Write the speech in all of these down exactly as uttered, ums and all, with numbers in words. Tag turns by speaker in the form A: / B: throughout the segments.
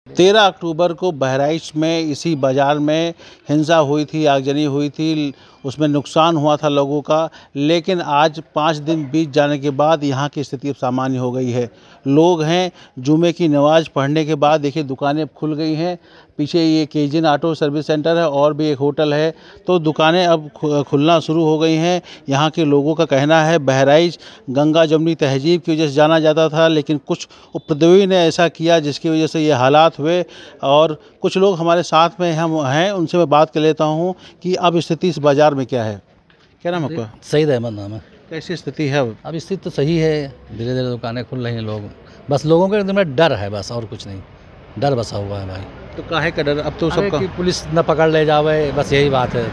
A: तेरह अक्टूबर को बहराइच में इसी बाज़ार में हिंसा हुई थी, आगजनी हुई थी, उसमें नुकसान हुआ था लोगों का। लेकिन आज पाँच दिन बीत जाने के बाद यहाँ की स्थिति अब सामान्य हो गई है। लोग हैं, जुमे की नमाज़ पढ़ने के बाद देखिए दुकानें खुल गई हैं। पीछे ये केजिन ऑटो सर्विस सेंटर है और भी एक होटल है, तो दुकानें अब खुलना शुरू हो गई हैं। यहाँ के लोगों का कहना है बहराइच गंगा जमुनी तहजीब की वजह से जाना जाता था, लेकिन कुछ उपद्रवी ने ऐसा किया जिसकी वजह से ये हालात हुए। और कुछ लोग हमारे साथ में हम हैं, उनसे मैं बात कर लेता हूँ कि अब स्थिति इस बाज़ार में क्या है। क्या नाम है आपका?
B: सईद अहमद नाम है।
A: कैसी स्थिति है अब?
B: अब स्थिति तो सही है, धीरे धीरे दुकानें खुल रही हैं। लोग बस लोगों के में डर है, बस और कुछ नहीं, डर बसा हुआ है भाई।
A: तो काहे का डर? अब तो सबका
B: पुलिस न पकड़ ले जावे, बस यही बात है,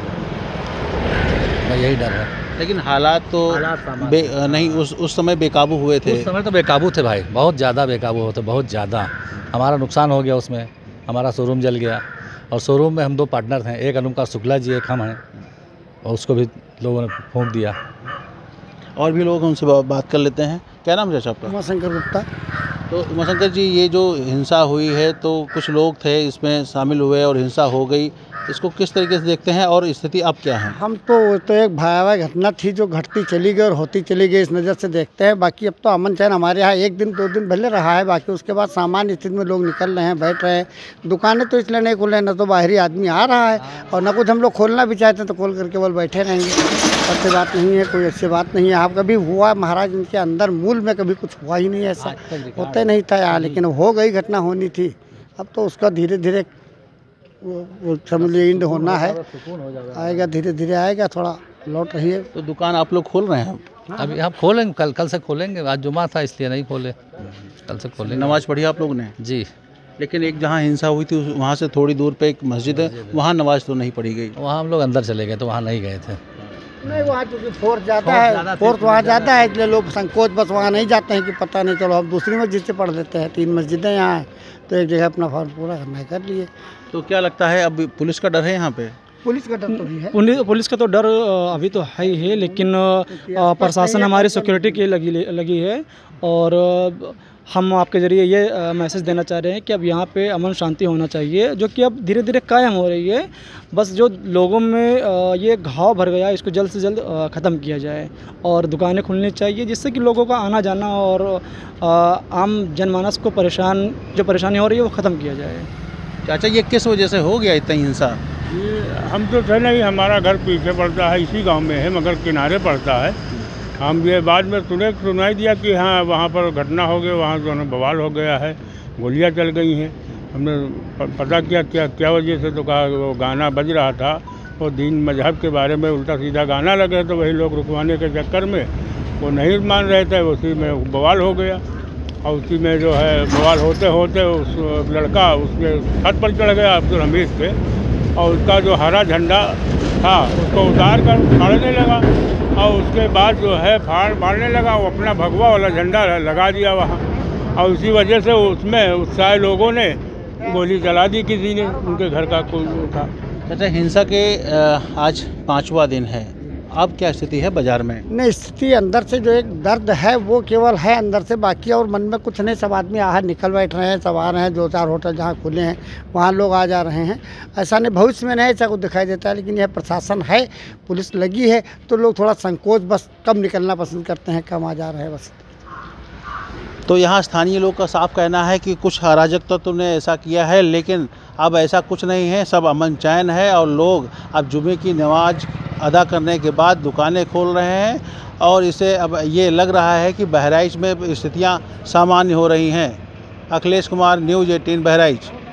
B: भाई यही डर है।
A: लेकिन हालात तो बे, नहीं उस उस समय बेकाबू हुए थे।
B: उस समय तो बेकाबू थे भाई, बहुत ज़्यादा बेकाबू होते, बहुत ज़्यादा। हमारा नुकसान हो गया उसमें, हमारा शोरूम जल गया। और शोरूम में हम दो पार्टनर हैं, एक अनुपका शुक्ला जी, एक हम हैं, और उसको भी लोगों ने फूंक दिया।
A: और भी लोग उनसे बात कर लेते हैं। क्या नाम है चाचा आपका?
C: उमाशंकर गुप्ता।
A: तो उमाशंकर जी, ये जो हिंसा हुई है तो कुछ लोग थे इसमें शामिल हुए और हिंसा हो गई, इसको किस तरीके से देखते हैं और स्थिति अब क्या है?
C: हम तो तो एक भयावह घटना थी जो घटती चली गई और होती चली गई, इस नज़र से देखते हैं। बाकी अब तो अमन चैन हमारे यहाँ एक दिन दो दिन भले रहा है, बाकी उसके बाद सामान्य स्थिति में लोग निकल रहे हैं, बैठ रहे हैं। दुकानें तो इसलिए नहीं खुल रही, न तो बाहरी आदमी आ रहा है और न कुछ हम लोग खोलना भी चाहते हैं तो खोल करके केवल बैठे रहेंगे। अच्छी बात नहीं है, कोई अच्छी बात नहीं है। आप कभी हुआ महाराज इनके अंदर मूल में कभी कुछ हुआ ही नहीं, ऐसा होता नहीं था यहाँ, लेकिन हो गई, घटना होनी थी। अब तो उसका धीरे धीरे वो समझ लीजिए इंड होना है, आएगा धीरे धीरे आएगा, थोड़ा लौट रही है।
A: तो दुकान आप लोग खोल रहे हैं?
B: अभी आप खोलेंगे, कल कल से खोलेंगे। आज जुमा था इसलिए नहीं खोले, कल से खोलेंगे।
A: नमाज पढ़ी आप लोगों ने?
B: जी।
A: लेकिन एक जहाँ हिंसा हुई थी वहाँ से थोड़ी दूर पे एक मस्जिद है, वहाँ नमाज तो नहीं पढ़ी गई।
B: वहाँ हम लोग अंदर चले गए तो वहाँ नहीं गए थे।
C: नहीं, वहाँ चूँकि फोर्स ज़्यादा है, फोर्स वहाँ ज़्यादा है, इसलिए लोग संकोच बस वहाँ नहीं जाते हैं कि पता नहीं, चलो हम दूसरी मस्जिद से पढ़ लेते हैं। तीन मस्जिदें यहाँ हैं तो एक जगह अपना फॉर्म पूरा करना है, कर लिए।
A: तो क्या लगता है अब पुलिस का डर है यहाँ पे?
C: पुलिस का डर तो भी है,
D: पुलिस का तो डर अभी तो है ही है, लेकिन प्रशासन हमारी सिक्योरिटी की लगी लगी है। और हम आपके ज़रिए ये मैसेज देना चाह रहे हैं कि अब यहाँ पे अमन शांति होना चाहिए, जो कि अब धीरे धीरे कायम हो रही है। बस जो लोगों में ये घाव भर गया, इसको जल्द से जल्द ख़त्म किया जाए और दुकानें खुलनी चाहिए, जिससे कि लोगों का आना जाना और आम जनमानस को परेशान जो परेशानी हो रही है वो ख़त्म किया जाए।
A: चाचा, ये किस वजह से हो गया इतना हिंसा?
E: ये हम तो थे नहीं, हमारा घर पीछे पड़ता है, इसी गांव में है, मगर किनारे पड़ता है। हम ये बाद में सुने सुनाई दिया कि हाँ वहाँ पर घटना हो गई, वहाँ जो है बवाल हो गया है, गोलियाँ चल गई हैं। हमने पता किया क्या क्या वजह से, तो कहा वो गाना बज रहा था, वो दीन मजहब के बारे में उल्टा सीधा गाना लगे, तो वही लोग रुकवाने के चक्कर में वो नहीं मान रहे थे, उसी में बवाल हो गया। और उसी में जो है बवाल होते होते उस लड़का उसके छत पर चढ़ गया, अब्दुल हमीद पे, और उसका जो हरा झंडा था उसको उतार कर फाड़ने लगा। और उसके बाद जो है फाड़ मारने लगा, वो अपना भगवा वाला झंडा लगा दिया वहाँ, और उसी वजह से उसमें उत्साही लोगों ने गोली चला दी किसी ने, उनके घर का कोई था।
A: अच्छा, हिंसा के आज पाँचवा दिन है, अब क्या स्थिति है बाज़ार में?
C: नहीं, स्थिति अंदर से जो एक दर्द है वो केवल है अंदर से, बाकी और मन में कुछ नहीं। सब आदमी बाहर निकल बैठ रहे हैं, सब आ रहे हैं, दो चार होटल जहाँ खुले हैं वहाँ लोग आ जा रहे हैं। ऐसा नहीं भविष्य में नहीं ऐसा कुछ दिखाई देता है, लेकिन यह प्रशासन है, पुलिस लगी है, तो लोग थोड़ा संकोच बस कम निकलना पसंद करते हैं, कम आ जा रहे हैं बस।
A: तो यहाँ स्थानीय लोग का साफ कहना है कि कुछ अराजक तत्व ने ऐसा किया है, लेकिन अब ऐसा कुछ नहीं है, सब अमन चैन है और लोग अब जुमे की नमाज अदा करने के बाद दुकानें खोल रहे हैं। और इसे अब ये लग रहा है कि बहराइच में स्थितियाँ सामान्य हो रही हैं। अखिलेश कुमार, न्यूज़ अठारह बहराइच।